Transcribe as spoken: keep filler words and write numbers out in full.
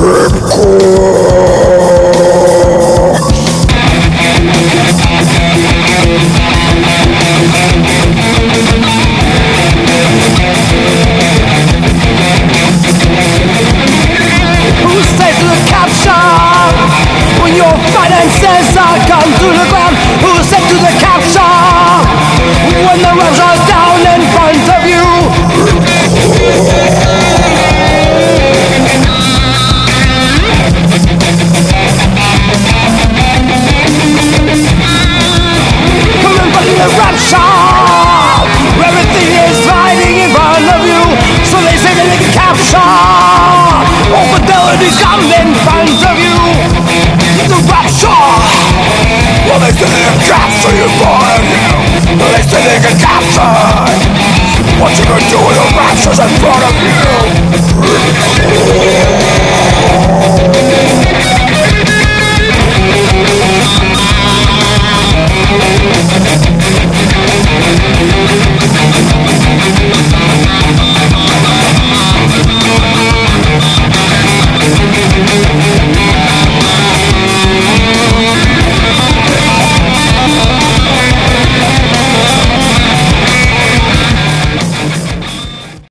Who stays to the capture when your finances are gone to the ground? Who stays to the capture when the rubs are down in front of you? Coming back in the rapture, everything is riding in front of you. So they say that they can capture all fidelity come in front of you. The rapture. Well, they say they can capture you for you. Well, they say they can capture what you can do with the raptures in front of you.